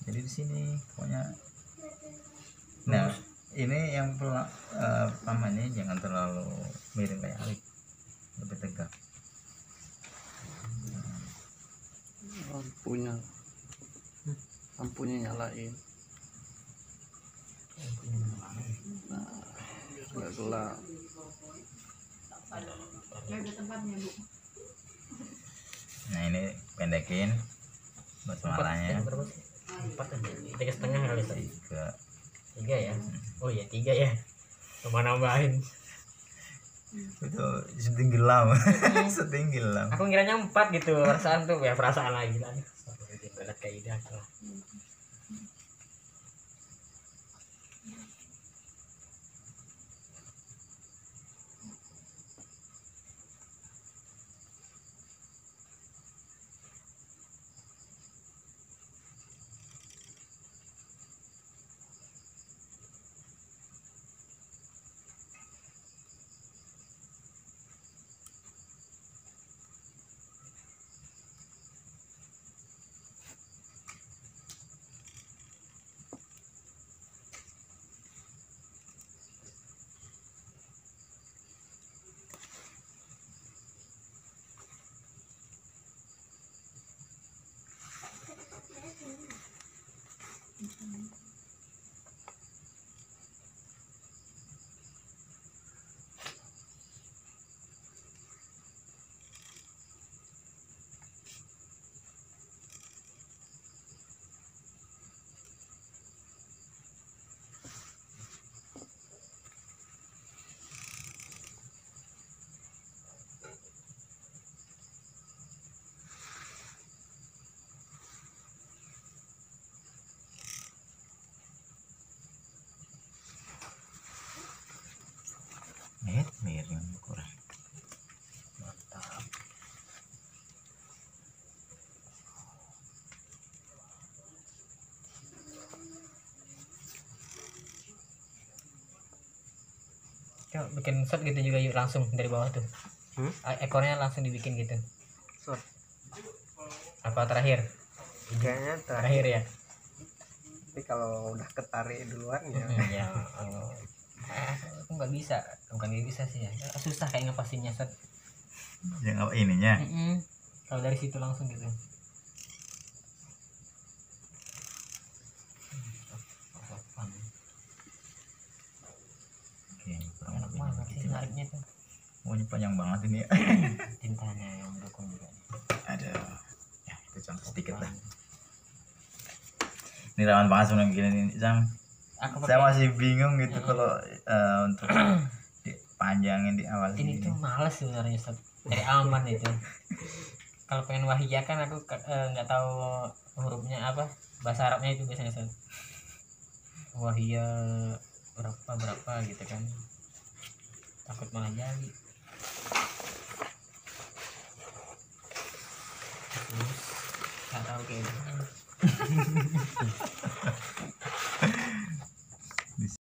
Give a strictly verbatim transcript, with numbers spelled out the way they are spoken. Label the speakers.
Speaker 1: Jadi di sini pokoknya. Nah ini yang perlu uh, pamannya jangan terlalu miring kayak Alif, lebih tegak.
Speaker 2: Lampunya lampunya nyalain, nah biar nggak gelap.
Speaker 1: Nah ini pendekin buat semalanya.
Speaker 3: Empat aja, tiga setengah kali
Speaker 1: tiga
Speaker 3: tiga ya. Oh ya tiga ya, coba nambahin
Speaker 1: itu setinggi lam. Setinggi lam.
Speaker 3: aku ngiranya empat gitu, perasaan tuh ya perasaan lagi lah berat kayak ide aku lah.
Speaker 1: Lihat miring kurang.
Speaker 3: Mantap. Coba bikin shot gitu juga yuk, langsung dari bawah tuh.
Speaker 2: Hmm?
Speaker 3: Ekornya langsung dibikin gitu.
Speaker 2: Shot.
Speaker 3: Apa terakhir?
Speaker 2: Kayaknya
Speaker 3: Terakhir ya.
Speaker 2: Tapi kalau udah ketarik duluan ya.
Speaker 3: Hmm, ya. Oh. Aku nggak bisa, bukan nggak bisa sih ya. Susah kayak ngepastinya shot.
Speaker 1: Yang apa ininya?
Speaker 3: Mm-mm. Kalau dari situ langsung gitu.
Speaker 1: Oke, kurang
Speaker 3: Enak
Speaker 1: lebih
Speaker 3: banget sih
Speaker 1: begitu.
Speaker 3: nariknya tuh.
Speaker 1: Oh, ini panjang banget ini ya.
Speaker 3: Tintanya yang mendukung juga.
Speaker 1: Ada. Ya, itu contoh sedikit lah. Ini rawan banget sebenarnya gini nih, Sam.
Speaker 3: Aku
Speaker 1: Saya
Speaker 3: pakai
Speaker 1: masih bingung gitu kalau uh, untuk dipanjangin di awal
Speaker 3: ini
Speaker 1: sini.
Speaker 3: tuh males sebenarnya Sob. Dari aman itu. Kalau pengen wahiyah kan aku eh, nggak tahu hurufnya apa, bahasa Arabnya itu biasanya Sob. Wahiyah berapa berapa gitu kan. Takut malah jadi.